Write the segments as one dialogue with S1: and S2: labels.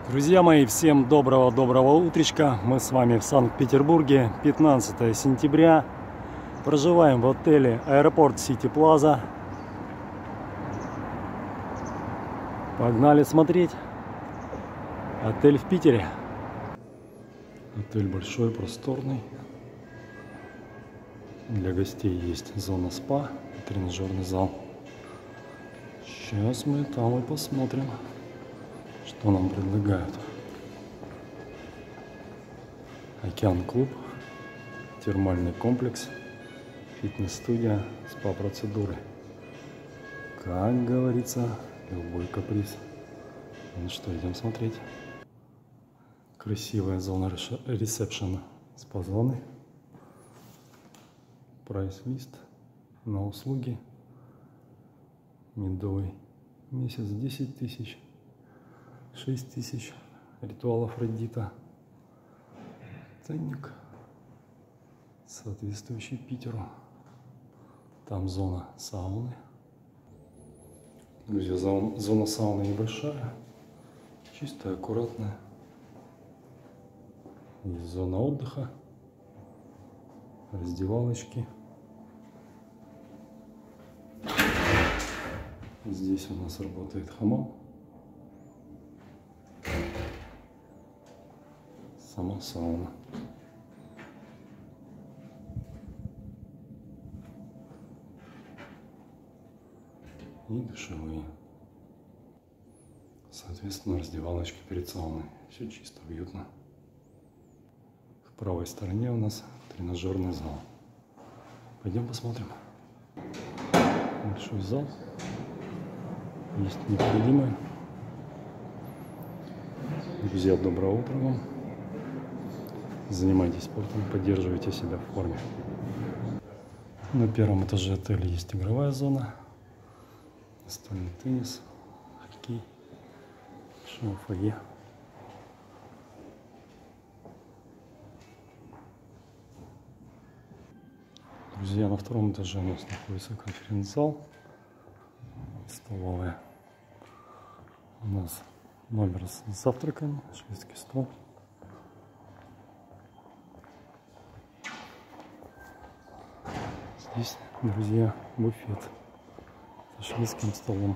S1: Друзья мои, всем доброго утречка. Мы с вами в Санкт-Петербурге, 15 сентября. Проживаем в отеле Аэропорт Сити Плаза. Погнали смотреть. Отель в Питере. Отель большой, просторный. Для гостей есть зона спа и тренажерный зал. Сейчас мы там и посмотрим, что нам предлагают. Океан-клуб, термальный комплекс, фитнес-студия, спа-процедуры. Как говорится, любой каприз. Ну что, идем смотреть. Красивая зона ресепшена, спа-зоны. Прайс-лист на услуги. Медовый месяц 10 тысяч. 6 тысяч. Ритуал Афродита. Ценник соответствующий Питеру. Там зона сауны. Друзья, зона сауны небольшая, чистая, аккуратная. Есть зона отдыха, раздевалочки. Здесь у нас работает хамам. Сама сауна. И душевые. Соответственно, раздевалочки перед сауной. Все чисто, уютно. В правой стороне у нас тренажерный зал. Пойдем посмотрим. Большой зал. Есть необходимое. Друзья, доброе утро вам. Занимайтесь спортом, поддерживайте себя в форме. На первом этаже отеля есть игровая зона. Настольный теннис, хоккей, фойе. Друзья, на втором этаже у нас находится конференц-зал, столовая. У нас номер с завтраками, шведский стол. Здесь, друзья, буфет со шведским столом.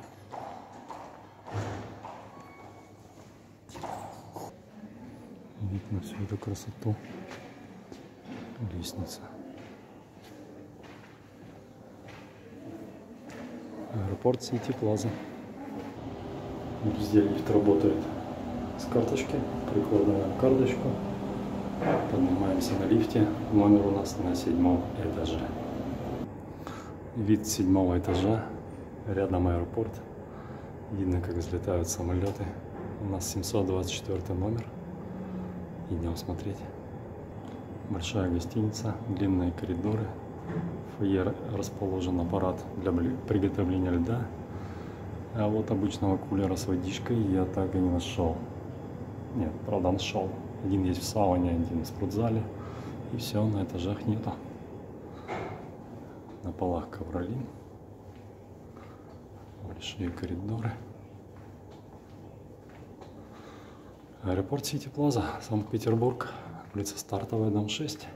S1: Вид на всю эту красоту. Лестница. Аэропорт Сити Плаза. Друзья, лифт работает с карточки. Прикладываем карточку. Поднимаемся на лифте. Номер у нас на 7-м этаже. Вид с 7-го этажа. Рядом аэропорт. Видно, как взлетают самолеты. У нас 724 номер. Идем смотреть. Большая гостиница, длинные коридоры. В фойе расположен аппарат для приготовления льда. А вот обычного кулера с водичкой я так и не нашел. Нет, правда нашел. Один есть в сауне, один в спортзале. И все, на этажах нету. На полах ковролин. Большие коридоры. Аэропорт Сити Плаза, Санкт-Петербург, улица Стартовая, дом 6.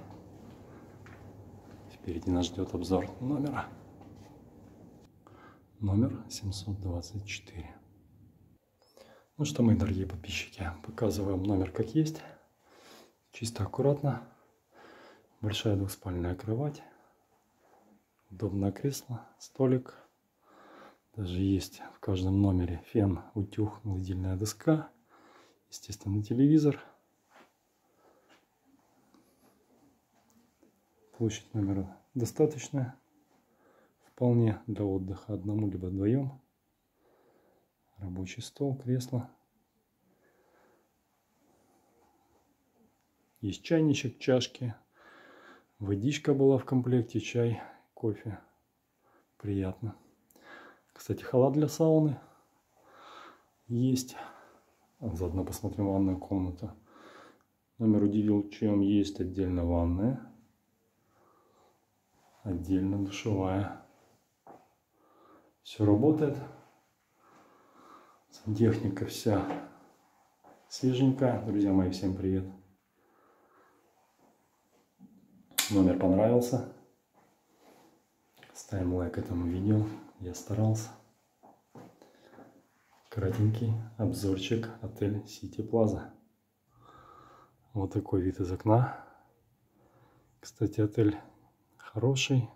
S1: Впереди нас ждет обзор номера. Номер 724. Ну что, мои дорогие подписчики, показываем номер как есть. Чисто, аккуратно. Большая двухспальная кровать. Удобное кресло, столик. Даже есть в каждом номере фен, утюг, гладильная доска. Естественно, телевизор. Площадь номера достаточная. Вполне для отдыха одному либо вдвоем. Рабочий стол, кресло. Есть чайничек, чашки. Водичка была в комплекте, чай, кофе. Приятно. Кстати, халат для сауны есть. Заодно посмотрим ванную комнату. Номер удивил, чем есть отдельно ванная. Отдельно душевая. Все работает. Сантехника вся свеженько. Друзья мои, всем привет. Номер понравился. Ставим лайк этому видео. Я старался. Кратенький обзорчик отель Сити Плаза. Вот такой вид из окна. Кстати, отель хороший.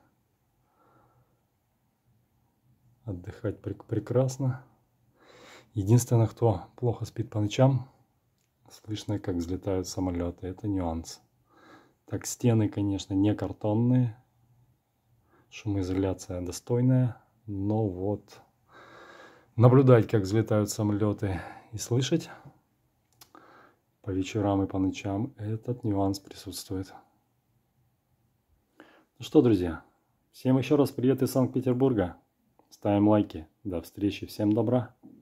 S1: Отдыхать прекрасно. Единственное, кто плохо спит по ночам, слышно, как взлетают самолеты. Это нюанс. Так, стены, конечно, не картонные. Шумоизоляция достойная. Но вот наблюдать, как взлетают самолеты, и слышать по вечерам и по ночам, этот нюанс присутствует. Ну что, друзья, всем еще раз привет из Санкт-Петербурга. Ставим лайки. До встречи. Всем добра.